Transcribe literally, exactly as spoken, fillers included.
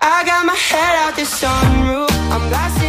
I got my head out the sunroof, I'm blasting